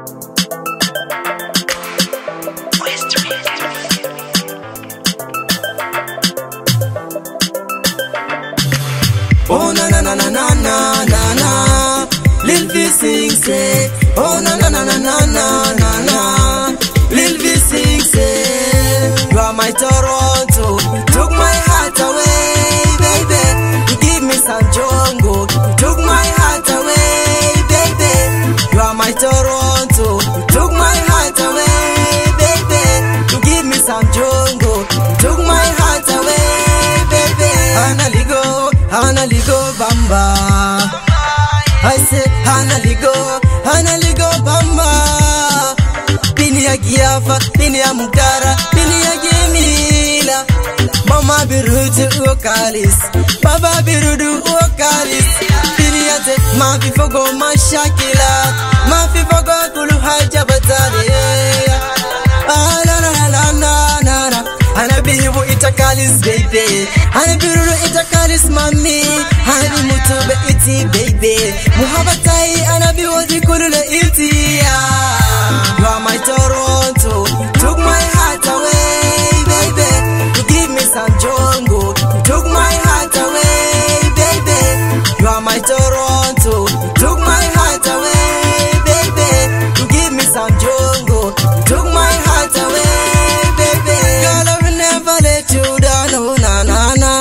Oh na na na na na na na na. Lil V sing say. Oh na na na na na na na na. Lil V sing say. You are my Toronto. You took my heart away, baby. You give me some jungle. You took my heart away, baby. You are my Toronto. You took my heart away, baby. You give me some jungle. You took my heart away, baby. Hana ligo bamba. I say hana ligo bamba. Bini ya giafa, bini ya mugara, bini ya gemila. Mama birudu uokalis, baba birudu uokalis. Bini ya te mafi fogo mashakila, mafi fogo kulu haja batale. Ah la la la la la la. Ana bihibu itakalis baby, ana biruru itakalis mami, ana mutube iti baby, muhabbatai ana biwazi kulula iti. You are my Toronto, you took my heart away, baby. You give me some jungle, you took my heart away, baby. You are my Toronto, you took my heart away, baby. You give me some jungle, you took my heart away, baby. Girl, I will never let you down, oh na na na.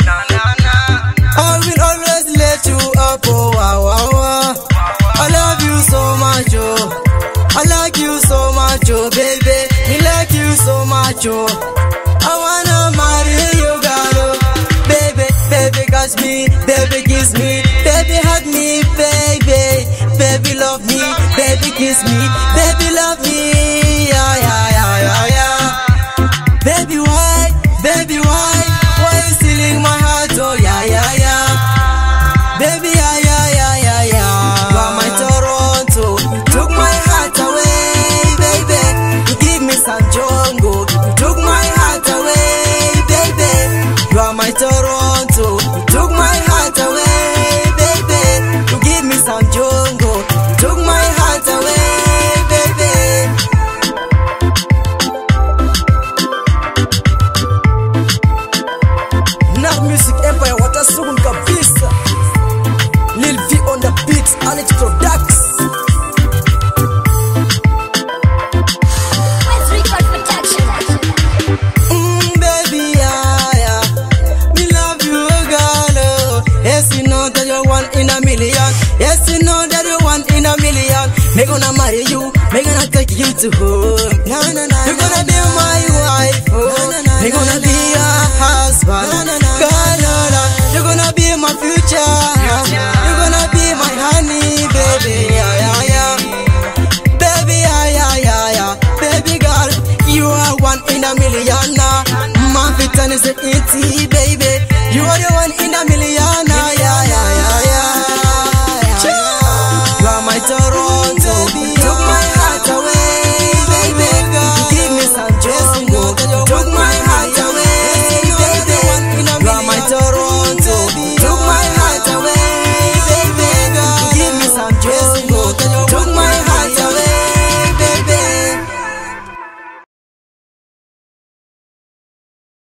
I will always let you up, oh wow wow wow. I love you so much, oh. I like you so much, oh baby. Me like you so much, oh. I wanna marry you, girl, oh. Baby, baby, catch me, baby, kiss me, baby, hug me, baby, baby, love me, baby, kiss me, baby, love me, yeah, yeah, yeah, yeah, yeah. Baby, why you stealing my heart, oh yeah, yeah, yeah. Baby, yeah, yeah, yeah, yeah, yeah. You are my Toronto, you took my heart away, baby. You give me some jungle, you took my heart away, baby. You are my Toronto, you took my heart away, baby. You give me some jungle, you took my heart away, baby. Now Music Empire watasugun kabisa. Lil V on the beat, Alex Products. Baby, yeah. Me love you, girl. Yes, you know that you're one in a million. Yes, you know that you're one in a million. Me gonna marry you, me gonna take you to home. No, no, no. You're gonna be my wife, oh. Me gonna be your husband. Girl, you're gonna be my future. You're gonna be my honey, baby. Yeah, yeah, yeah. Baby, yeah, yeah, yeah, yeah. Baby girl, you are one in a million now. My vitan is an 80, baby. You are the one in a million.